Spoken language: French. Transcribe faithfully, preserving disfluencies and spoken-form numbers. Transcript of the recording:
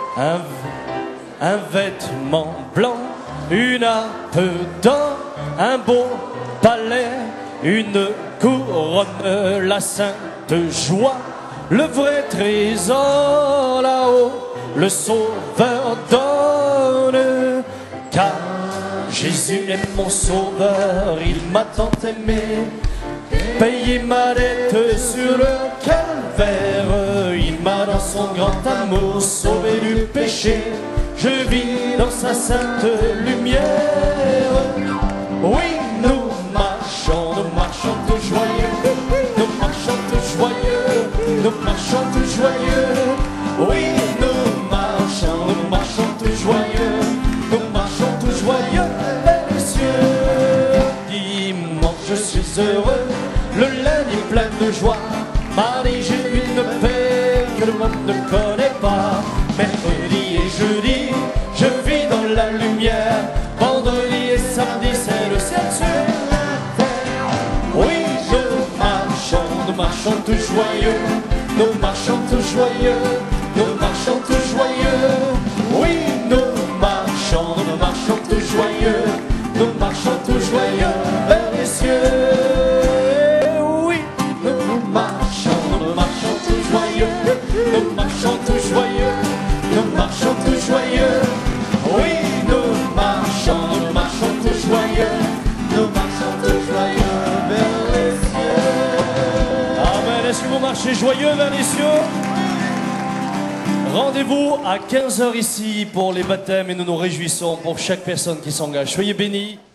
un, un vêtement blanc, une harpe d'or, un beau palais, une couronne, la sainte joie, le vrai trésor là-haut, le Sauveur donne. Car Jésus est mon sauveur, il m'a tant aimé, payé ma dette sur le calvaire, il m'a dans son grand amour sauvé du péché, je vis dans sa sainte lumière. Oui, nous marchons, nous marchons tout joyeux, nous marchons tout joyeux, nous marchons tout joyeux. Oui, nous marchons, nous marchons tout joyeux, nous marchons tout joyeux vers les cieux. Dimanche, je suis heureux, le lundi plein de joie, mardi j'ai une paix que le monde ne connaît pas. Mercredi et jeudi, je vis dans la lumière, vendredi et samedi c'est le ciel sur la terre. Oui, nous marchons, nous marchons tout joyeux, nous marchons tout joyeux, nous marchons tout joyeux. Oui, nous marchons, nous marchons tout joyeux, nous marchons tout joyeux vers les cieux. Nous marchons, nous marchons tout joyeux, nous marchons tout joyeux, nous marchons tout joyeux. Oui, nous marchons, nous marchons tout joyeux, nous marchons tout joyeux vers les cieux. Amen. Est-ce que vous marchez joyeux vers les cieux? Rendez-vous à quinze heures ici pour les baptêmes et nous nous réjouissons pour chaque personne qui s'engage. Soyez bénis.